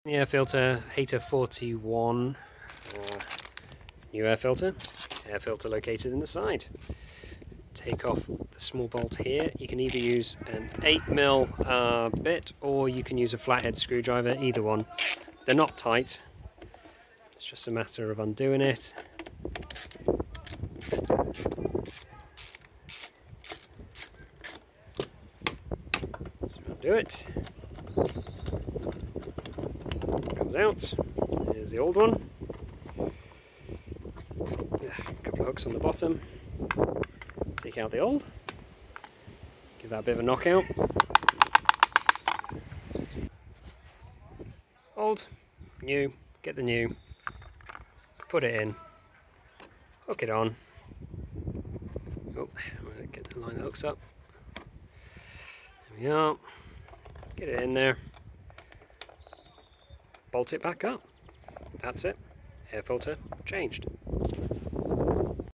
Air filter, hayter 41, new air filter located in the side. Take off the small bolt here. You can either use an 8mm bit or you can use a flathead screwdriver, either one. They're not tight, it's just a matter of undoing it. Undo it. Comes out. Here's the old one. A couple of hooks on the bottom. Take out the old. Give that a bit of a knockout. Old, new, get the new, put it in, hook it on. Oh, I'm going to get the line that hooks up. There we are. Get it in there. Bolt it back up. That's it. Air filter changed.